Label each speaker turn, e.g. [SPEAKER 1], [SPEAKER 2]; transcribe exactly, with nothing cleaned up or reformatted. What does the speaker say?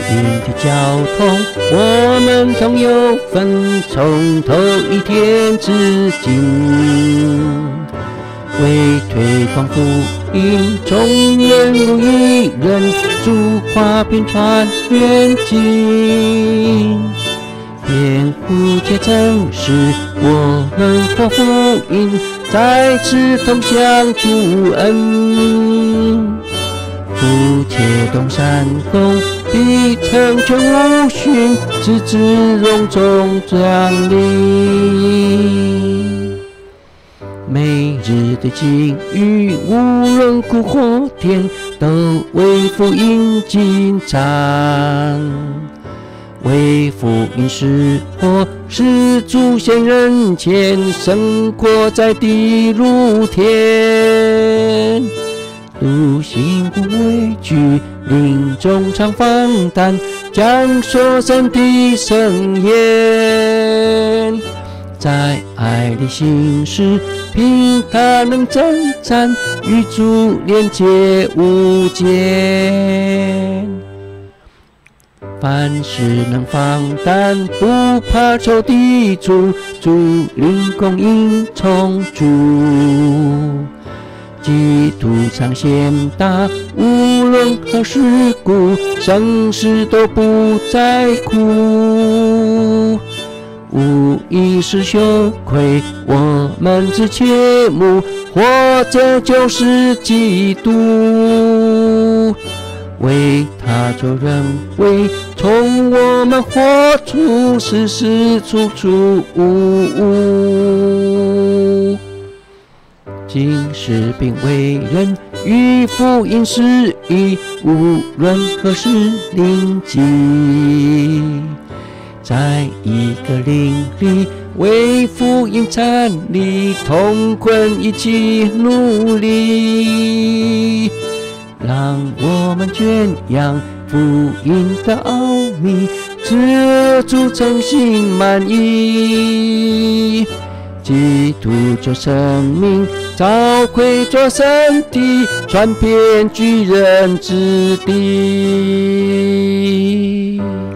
[SPEAKER 1] 定的交通，我们同有份，从头一天至今。为推广福音，众人如一人，主话遍传远近。辩护皆正是我们活福音，在此同享主恩。夫且动善功，必成全无勋，直至荣中降临。每日的境遇，无论苦或甜，都为福音紧张。为福音使活，使主显人前，胜过在地如天。独行不畏惧，临终常放胆，讲说神的圣言。在爱里行事，凭他能征战，与主连结无间。凡事能放胆，不怕仇敌主，主灵供应充足。基督常显大，无论何事故，生死都不在乎。无疑是羞愧，我们只切慕，活着就是基督。为他做人为，从我们活出，事事处处无误。今世并为人，与福音是一，无论何时临近。在一个灵里，为福音站立，同捆一起努力。让我们宣扬福音的奥秘，使主诚心满意。基督做生命，召会做身体，传遍巨人之地。